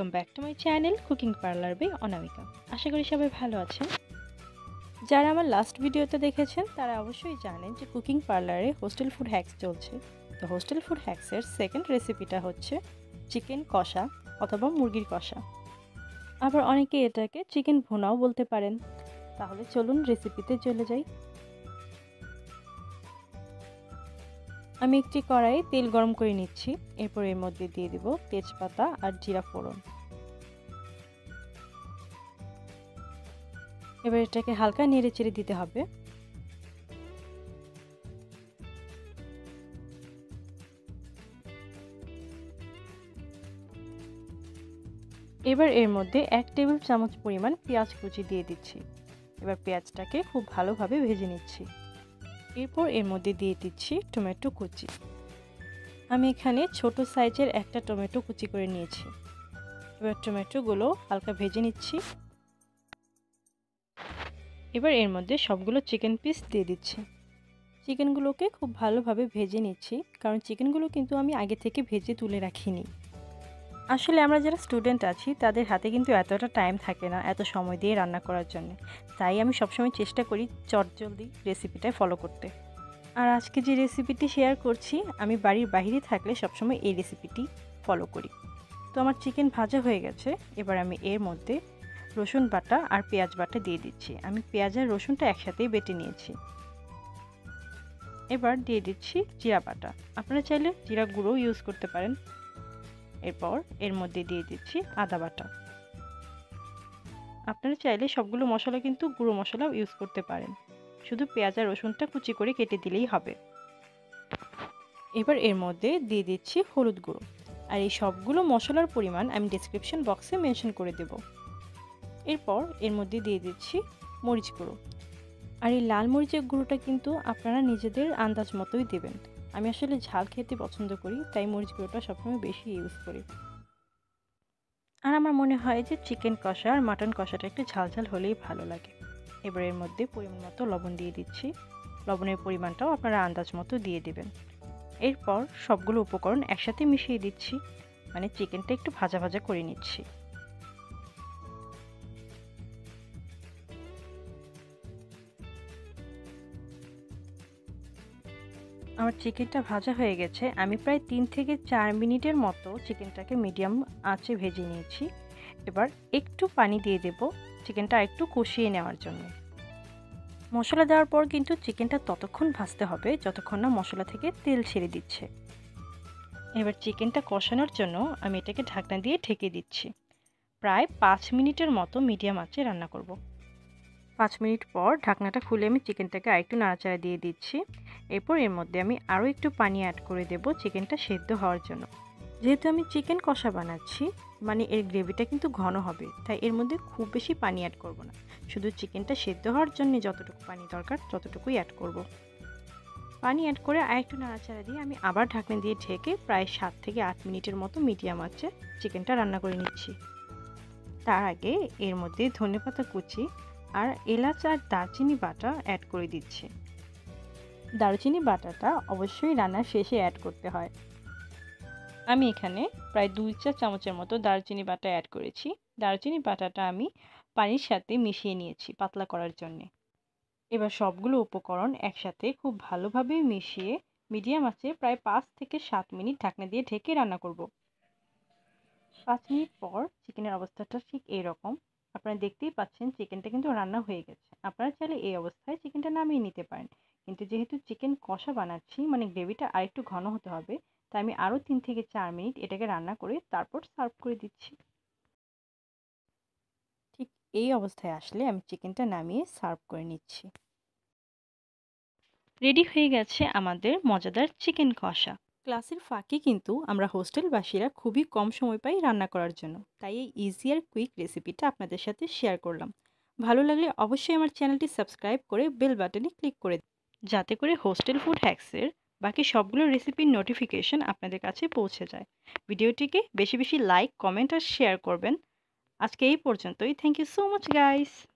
Welcome back to my channel cooking parlour by Anamika. আশা করি সবাই ভালো আছেন। যারা আমার লাস্ট ভিডিওতে দেখেছেন তারা অবশ্যই জানেন যে কুকিং পার্লারে হোস্টেল ফুড হ্যাক্স চলছে। তো হোস্টেল ফুড হ্যাক্সের সেকেন্ড রেসিপিটা হচ্ছে চিকেন কষা অথবা মুরগির কষা, আবার অনেকে এটাকে চিকেন ভুনাও বলতে পারেন। তাহলে চলুন রেসিপিতে চলে যাই। আমি একটি কড়াইয়ে তেল গরম করে নিচ্ছি। এরপর এর মধ্যে দিয়ে দিব তেজপাতা আর জিরা ফোড়ন। এবার এটাকে হালকা নেড়ে চেড়ে দিতে হবে। এবার এর মধ্যে 1 টেবিল চামচ পরিমাণ পেঁয়াজ কুচি দিয়ে দিচ্ছি। এবার পেঁয়াজটাকে খুব ভালোভাবে ভেজে নিচ্ছি। এরপর এর মধ্যে দিয়ে দিচ্ছি টমেটো কুচি। আমি এখানে ছোট সাইজের একটা টমেটো কুচি করে নিয়েছি। এবার টমেটোগুলো হালকা ভেজে নিচ্ছি। এবার এর মধ্যে সবগুলো চিকেন পিস দিয়ে দিচ্ছি। চিকেনগুলোকে খুব ভালোভাবে ভেজে নিচ্ছি, কারণ চিকেনগুলো কিন্তু আমি আগে থেকে ভেজে তুলে রাখিনি। আসলে আমরা যারা স্টুডেন্ট আছি তাদের হাতে কিন্তু এতটা টাইম থাকে না এত সময় দিয়ে রান্না করার জন্য, তাই আমি সবসময় চেষ্টা করি চটজলদি রেসিপিটা ফলো করতে। আর আজকে যে রেসিপিটি শেয়ার করছি, আমি বাড়ির বাইরে থাকলে সবসময় এই রেসিপিটি ফলো করি। তো আমার চিকেন ভাজা হয়ে গেছে। এবার আমি এর মধ্যে রসুন বাটা আর পেঁয়াজ বাটা দিয়ে দিচ্ছি। আমি পেঁয়াজ আর রসুনটা একসাথেই বেটে নিয়েছি। এবার দিয়ে দিচ্ছি জিরা বাটা। আপনারা চাইলে জিরা গুঁড়ো ইউজ করতে পারেন। এরপর এর মধ্যে দিয়ে দিচ্ছি আদা বাটা। আপনারা চাইলে সবগুলো মশলা কিন্তু গুঁড়ো মশলাও ইউজ করতে পারেন, শুধু পেঁয়াজ আর রসুনটা কুচি করে কেটে দিলেই হবে। এবার এর মধ্যে দিয়ে দিচ্ছি হলুদ গুঁড়ো। আর এই সবগুলো মশলার পরিমাণ আমি ডেসক্রিপশন বক্সে মেনশন করে দেব। এরপর এর মধ্যে দিয়ে দিচ্ছি মরিচ গুঁড়ো। আর এই লাল মরিচের গুঁড়োটা কিন্তু আপনারা নিজেদের আন্দাজ মতোই দেবেন। আমি আসলে ঝাল খেতে পছন্দ করি, তাই মরিচ গুঁড়োটা সবসময় বেশি ইউজ করি। আর আমার মনে হয় যে চিকেন কষা আর মাটন কষাটা একটু ঝাল ঝাল হলেই ভালো লাগে। এবার এর মধ্যে পরিমাণ মতো লবণ দিয়ে দিচ্ছি। লবণের পরিমাণটাও আপনারা আন্দাজ মতো দিয়ে দেবেন। এরপর সবগুলো উপকরণ একসাথে মিশিয়ে দিচ্ছি, মানে চিকেনটা একটু ভাজা ভাজা করে নিচ্ছি। আমার চিকেনটা ভাজা হয়ে গেছে। আমি প্রায় 3 থেকে 4 মিনিটের মতো চিকেনটাকে মিডিয়াম আঁচে ভেজে নিয়েছি। এবার একটু পানি দিয়ে দেব চিকেনটা একটু কষিয়ে নেওয়ার জন্য। মশলা দেওয়ার পর কিন্তু চিকেনটা ততক্ষণ ভাজতে হবে যতক্ষণ না মশলা থেকে তেল ছেড়ে দিচ্ছে। এবার চিকেনটা কষানোর জন্য আমি এটাকে ঢাকনা দিয়ে ঢেকে দিচ্ছি। প্রায় 5 মিনিটের মতো মিডিয়াম আঁচে রান্না করব। 5 মিনিট পর ঢাকনাটা খুলে আমি চিকেনটাকে আরেকটু নাড়াচাড়া দিয়ে দিচ্ছি। এরপর এর মধ্যে আমি আরও একটু পানি অ্যাড করে দেব চিকেনটা সেদ্ধ হওয়ার জন্য। যেহেতু আমি চিকেন কষা বানাচ্ছি, মানে এর গ্রেভিটা কিন্তু ঘন হবে, তাই এর মধ্যে খুব বেশি পানি অ্যাড করব না। শুধু চিকেনটা সেদ্ধ হওয়ার জন্য যতটুকু পানি দরকার ততটুকুই অ্যাড করব। পানি অ্যাড করে আরেকটু নাড়াচাড়া দিয়ে আমি আবার ঢাকনা দিয়ে ঢেকে প্রায় 7 থেকে 8 মিনিটের মতো মিডিয়াম আঁচে চিকেনটা রান্না করে নিচ্ছি। তার আগে এর মধ্যে ধনেপাতা কুচি আর এলাচ আর দারচিনি বাটা অ্যাড করে দিচ্ছি। দারচিনি বাটাটা অবশ্যই রান্নার শেষে অ্যাড করতে হয়। আমি এখানে প্রায় 2 চা চামচের মতো দারচিনি বাটা অ্যাড করেছি। দারচিনি বাটাটা আমি পানির সাথে মিশিয়ে নিয়েছি পাতলা করার জন্য। এবার সবগুলো উপকরণ একসাথে খুব ভালোভাবে মিশিয়ে মিডিয়াম আঁচে প্রায় 5 থেকে 7 মিনিট ঢাকনা দিয়ে ঢেকে রান্না করব। 5 মিনিট পর চিকেনের অবস্থাটা ঠিক এইরকম। আপনারা দেখতেই পাচ্ছেন চিকেনটা কিন্তু রান্না হয়ে গেছে। আপনারা চাইলে এই অবস্থায় চিকেনটা নামিয়ে নিতে পারেন, কিন্তু যেহেতু চিকেন কষা বানাচ্ছি, মানে গ্রেভিটা আরেকটু ঘন হতে হবে, তাই আমি আরও 3 থেকে 4 মিনিট এটাকে রান্না করে তারপর সার্ভ করে দিচ্ছি। ঠিক এই অবস্থায় আসলে আমি চিকেনটা নামিয়ে সার্ভ করে নিচ্ছি। রেডি হয়ে গেছে আমাদের মজাদার চিকেন কষা। ক্লাসের ফাঁকে কিন্তু আমরা হোস্টেলবাসীরা খুবই কম সময় পাই রান্না করার জন্য, তাই এই ইজি আর কুইক রেসিপিটা আপনাদের সাথে শেয়ার করলাম। ভালো লাগলে অবশ্যই আমার চ্যানেলটি সাবস্ক্রাইব করে বেল বাটনে ক্লিক করে দিন, যাতে করে হোস্টেল ফুড হ্যাক্সের বাকি সবগুলো রেসিপির নোটিফিকেশন আপনাদের কাছে পৌঁছে যায়। ভিডিওটিকে বেশি বেশি লাইক, কমেন্ট আর শেয়ার করবেন। আজকে এই পর্যন্তই। Thank you so much guys.